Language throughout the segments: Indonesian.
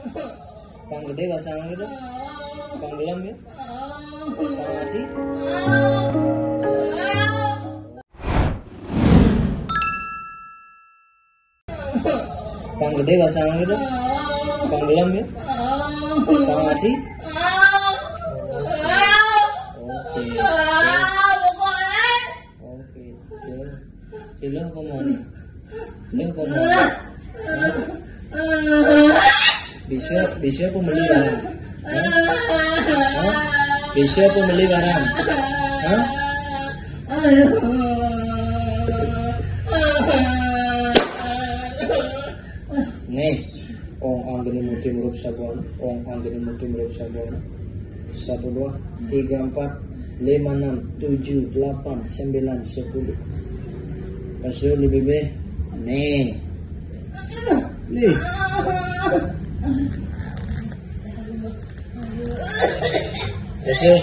Kang gede pasang gitu. Kang gelam ya. Kang mati. Kang gede pasang gitu. Kang gelam ya. Kang mati. Oke. Oke. Sila apa mau nih? Sila apa mau? Bisa pembeli barang. Hah? Bisa pembeli barang. Hah? Nih, anggini muti murup sabon. Anggini muti murup sabon. 1, 2, 3, 4, 5, 6, 7, 8, 9, 10. Pasal lebih be. Nih. Nih. Pasal.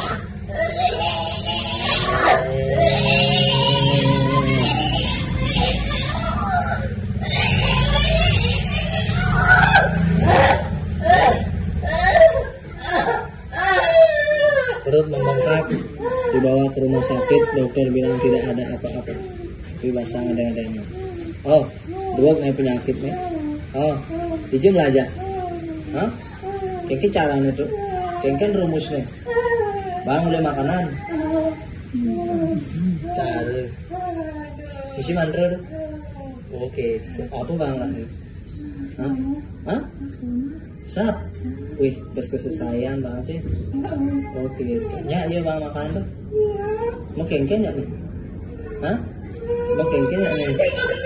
Perut membengkak, dibawa ke rumah sakit, dokter bilang tidak ada apa-apa, tapi basang ada-adanya. Oh, dua kayak penyakit nih. Oh, dijum lah aja. Hah? Kayak caranya tuh, kayak kan rumusnya. Bang beli makanan. Cari. Isi mantra tuh. Oke, apa bang lagi? Hah? Hah? Sap. Wih, kesusahan banget sih. Oke, nya iya bang makan tuh. Mau kengken ya nih? Hah? Mau kengken ya nih?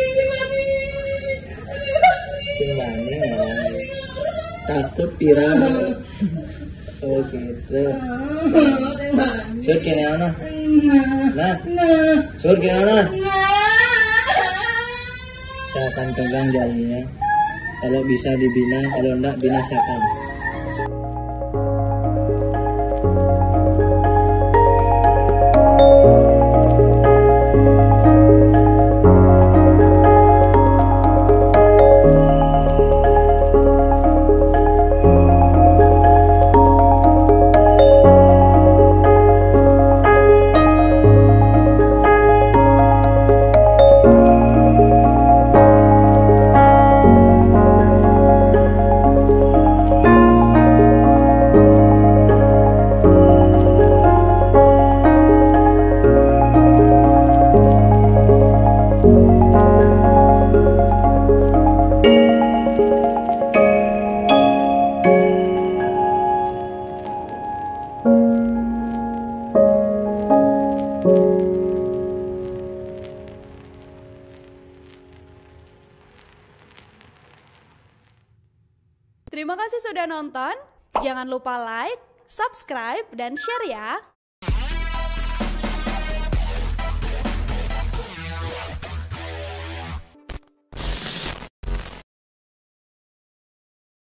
Simbani ngomong. Takut pirang. Oke, terus. Sur kene ana. Nah. Sur kene ana. Saya akan pegang jarinya. Kalau bisa dibina, kalau enggak binasakan. Terima kasih sudah nonton. Jangan lupa like, subscribe, dan share ya.